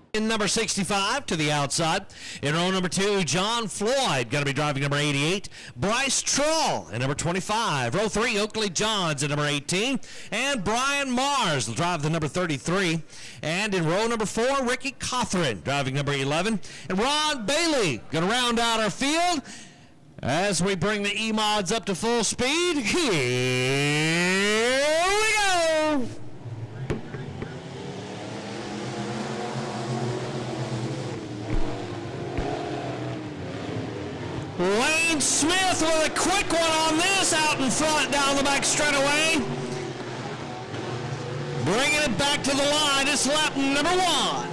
In number 65 to the outside. In row number 2, John Floyd going to be driving number 88. Bryce Troll in number 25. Row 3, Oakley Johns at number 18. And Brian Mars will drive the number 33. And in row number 4, Ricky Cothran driving number 11. And Ron Bailey going to round out our field as we bring the E-Mods up to full speed. Here we go. Wayne Smith with a quick one on this out in front down the back straightaway. Bringing it back to the line. It's lap number 1.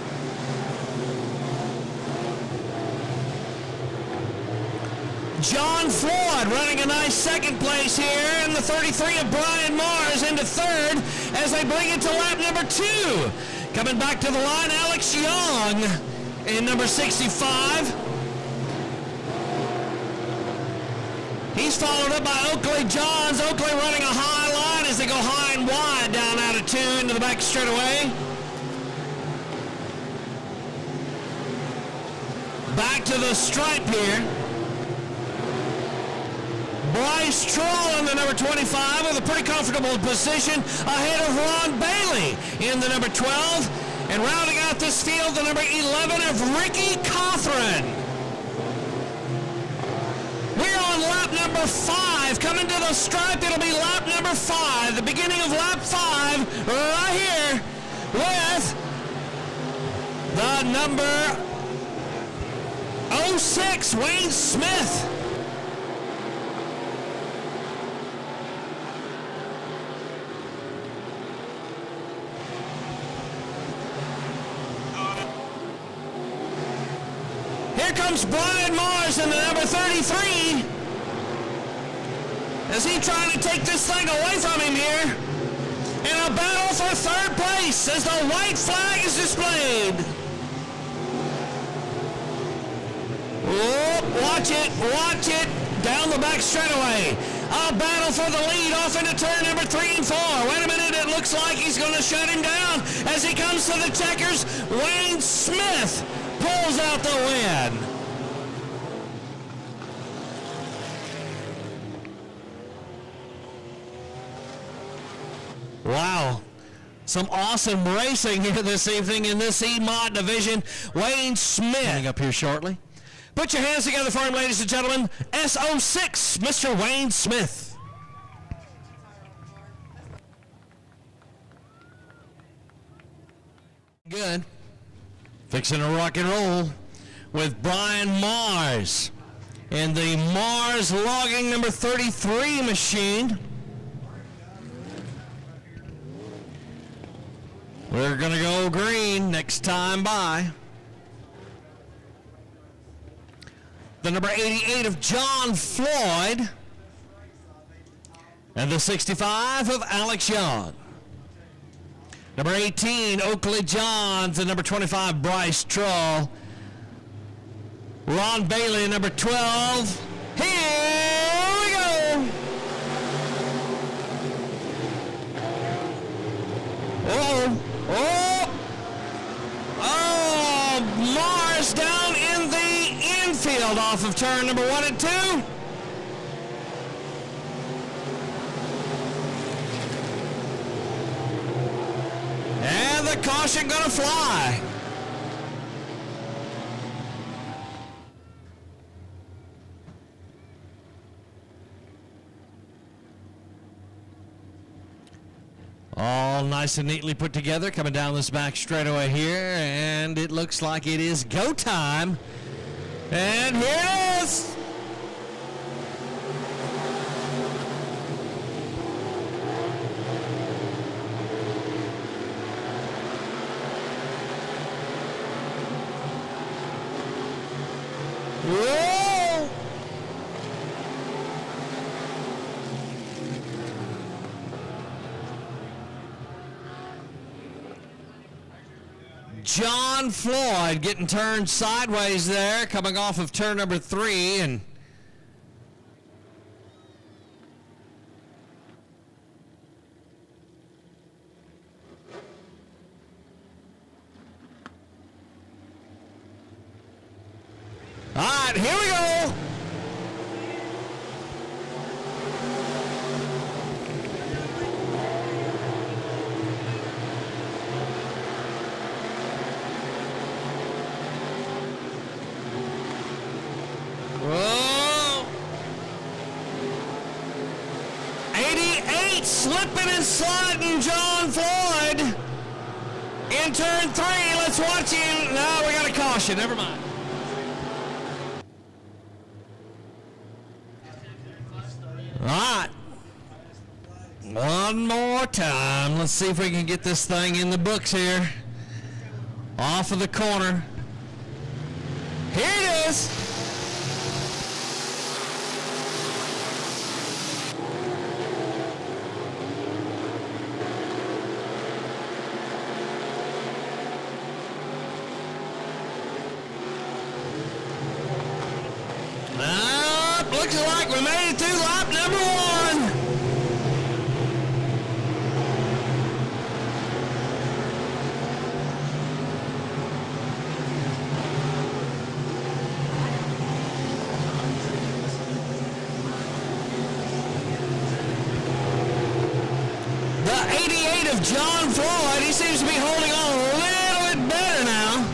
John Floyd running a nice second place here, and the 33 of Brian Mars into third as they bring it to lap number 2. Coming back to the line, Alex Young in number 65. He's followed up by Oakley Johns. Oakley running a high line as they go high and wide down out of 2 into the back straightaway. Back to the stripe here. Bryce Troll in the number 25 with a pretty comfortable position ahead of Ron Bailey in the number 12. And rounding out this field, the number 11 of Ricky Cothran. We're on lap number 5. Coming to the stripe, it'll be lap number 5. The beginning of lap 5 right here with the number 06, Wayne Smith. Here comes Brian Mars in the number 33. As he trying to take this thing away from him here. In a battle for third place as the white flag is displayed. Oh, watch it, down the back straightaway. A battle for the lead off into turn number 3 and 4. Wait a minute, it looks like he's going to shut him down as he comes to the checkers. Wayne Smith pulls out the win. Wow. Some awesome racing here this evening in this E-Mod division. Wayne Smith coming up here shortly. Put your hands together for him, ladies and gentlemen. S06, Mr. Wayne Smith. Good. Fixing to rock and roll with Brian Mars in the Mars logging number 33 machine. We're going to go green next time by. The number 88 of John Floyd. And the 65 of Alex Young. Number 18, Oakley Johns, and number 25, Bryce Troll. Ron Bailey, number 12. Here we go. Oh, Mars down in the infield off of turn number 1 and 2. And the caution gonna fly. All nice and neatly put together, coming down this back straightaway here, and it looks like it is go time. And here it is. Whoa! John Floyd getting turned sideways there, coming off of turn number 3, and All right, here we go. Whoa. 88 slipping and sliding John Floyd in turn 3. Let's watch him. No, we got a caution. Never mind. All right. One more time. Let's see if we can get this thing in the books here. Off of the corner. Here it is. Looks like we made it through lap number 1. The 88 of John Floyd, he seems to be holding on a little bit better now.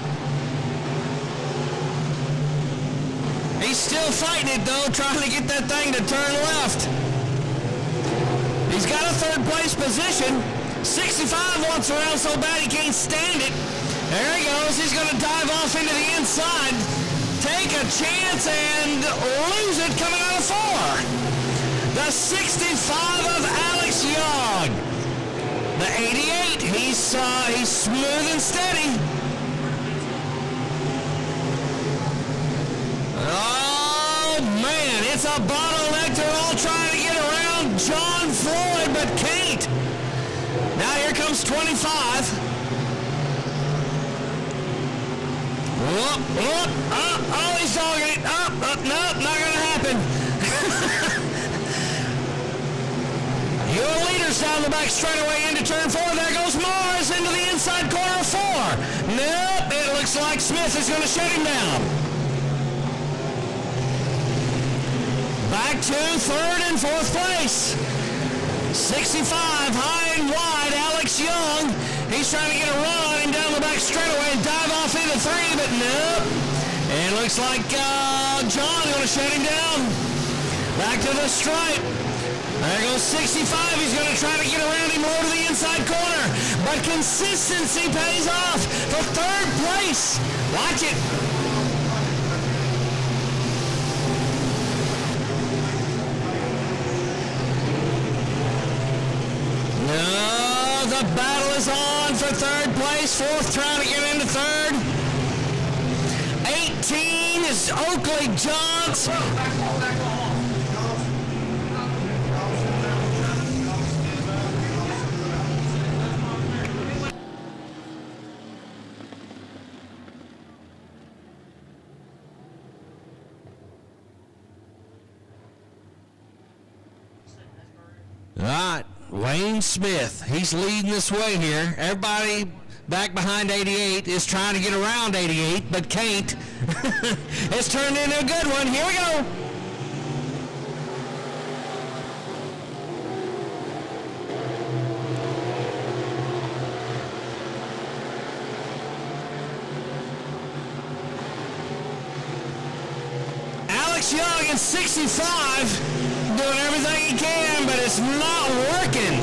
He's still fighting it though, trying to get that thing to turn left. He's got a 3rd place position. 65 wants around so bad he can't stand it. There he goes. He's going to dive off into the inside. Take a chance and lose it coming out of 4. The 65 of Alex Young. The 88, he's smooth and steady. Oh, man, it's a bottleneck. They're all trying to get around John Floyd, but can't. Now here comes 25. Whoop, whoop, oh, he's dogging it. Nope, not going to happen. Your leader's down the back straightaway into turn 4. There goes Morris into the inside corner of 4. Nope, it looks like Smith is going to shut him down. Back to 3rd and 4th place. 65 high and wide, Alex Young. He's trying to get a run on him down the back straightaway and dive off into 3, but nope. And it looks like John's going to shut him down. Back to the stripe. There goes 65. He's going to try to get around him low to the inside corner. But consistency pays off for 3rd place. Watch it. No, the battle is on for 3rd place. 4th trying to get into 3rd. 18 is Oakley Johns. All right. Wayne Smith, he's leading this way here. Everybody back behind 88 is trying to get around 88, but can't. It's turned into a good one. Here we go. Alex Young in 65. Doing everything he can, but it's not working.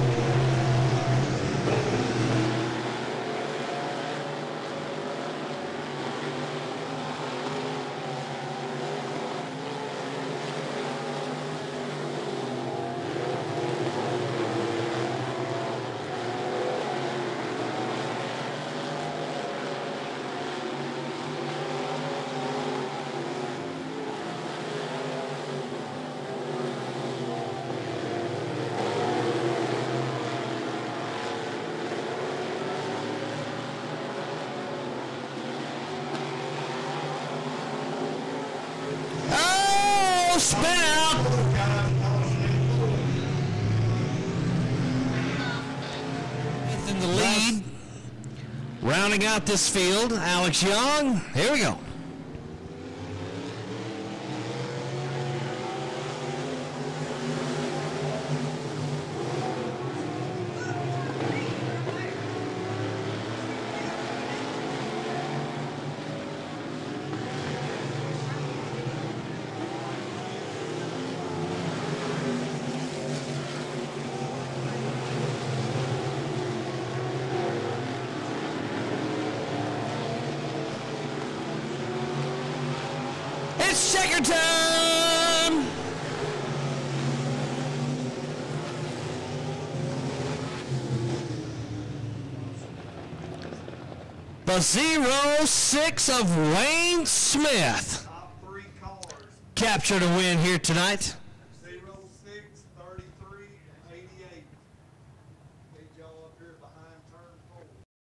Spin out. In the lead. Rounding out this field, Alex Young. Here we go. It's checker time! The 06 of Wayne Smith captured a win here tonight.